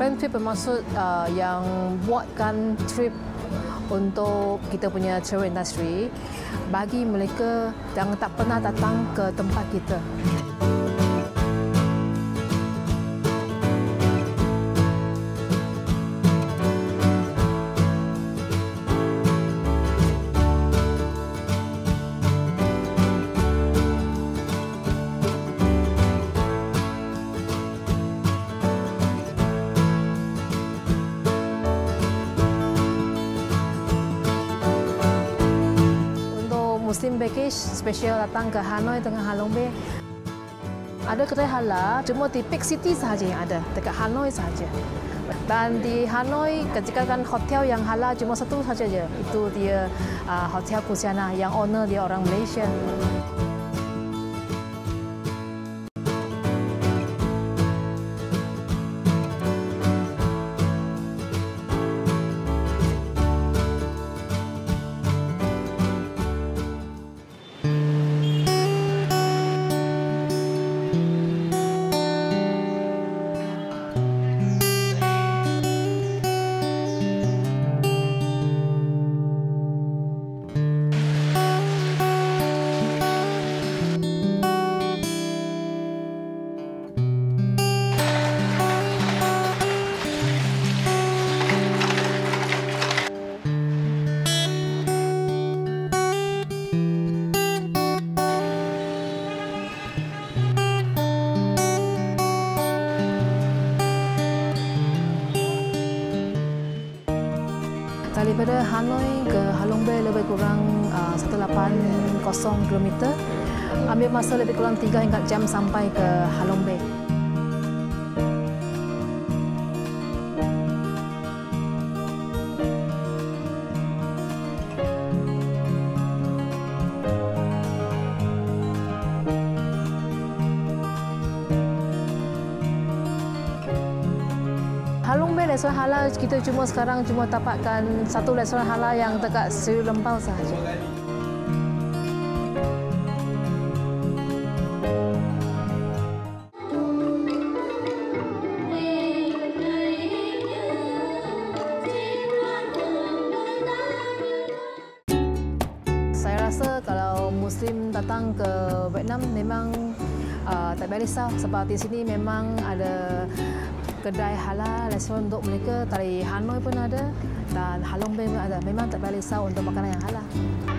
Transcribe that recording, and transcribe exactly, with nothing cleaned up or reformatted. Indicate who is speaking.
Speaker 1: FamTrip bermaksud uh, yang buatkan trip untuk kita punya travel industry bagi mereka yang tak pernah datang ke tempat kita. Musim package special datang ke Hanoi dengan Halong Bay. Ada kedai halal, cuma di Peak City sahaja yang ada, dekat Hanoi sahaja. Dan di Hanoi, ketika kan hotel yang halal cuma satu sahaja je. Itu dia uh, Hotel Kusiana yang owner dia orang Malaysia. Daripada Hanoi ke Halong Bay lebih kurang uh, seratus lapan puluh kilometer. Ambil masa lebih kurang tiga hingga jam sampai ke Halong Bay. Halong Bay restoran halal kita cuma sekarang cuma dapatkan satu restoran halal yang dekat Seri Lempau sahaja. Saya rasa kalau Muslim datang ke Vietnam memang uh, tak payah risau sebab di sini memang ada kedai halal, restoran untuk mereka dari Hanoi pun ada dan Halong Bay pun ada. Memang tak payah risau untuk makanan yang halal.